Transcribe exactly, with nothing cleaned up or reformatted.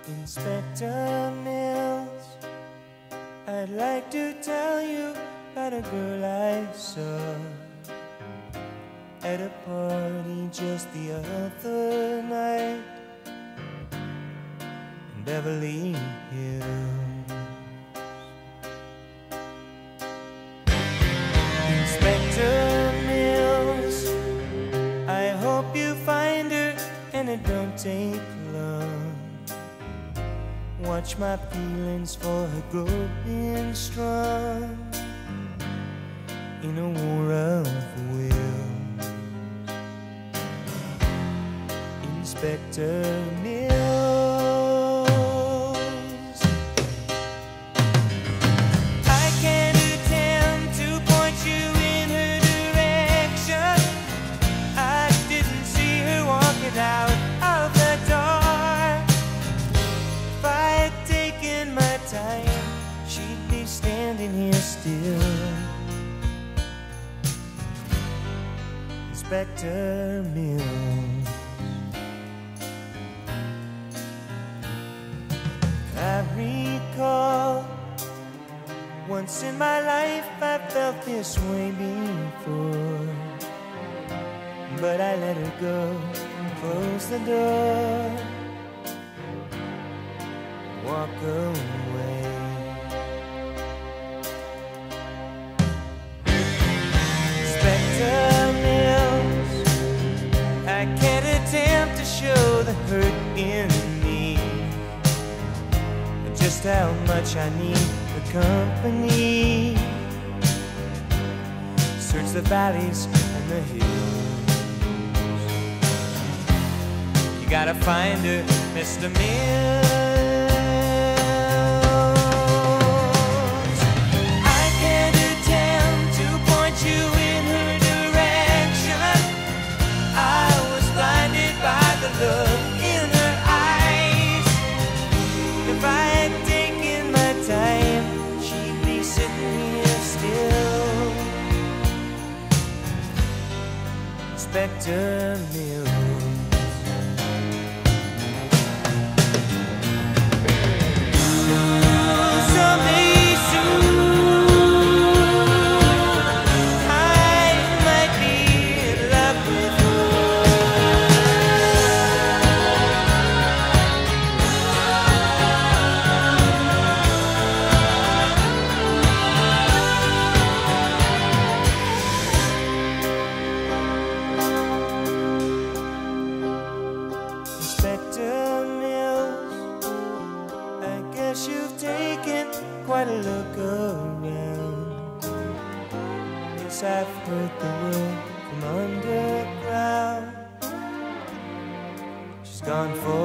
Inspector Mills, I'd like to tell you about a girl I saw at a party just the other night in Beverly Hills. Inspector Mills, I hope you find her and it don't take long. Watch my feelings for her growing strong in a war of wills. Inspector Mills, I can't attempt to point you in her direction. I didn't see her walking out of the door. If I had taken my time, she'd be standing here still. Inspector Mills, I recall once in my life I felt this way before, but I let her go, close the door, walk away. Inspector Mills, I can't attempt to show the hurt in me, just how much I need the company. Search the valleys and the hills. You gotta find her, Mister Mills. I can't attempt to point you in her direction. I was blinded by the look in her eyes. If I had taken my time, she'd be sitting here still. Inspector Mills. Someday soon, I might be in love with you. Inspector Mills, I guess you've taken quite a look around. Yes, I've heard the word from underground. She's gone for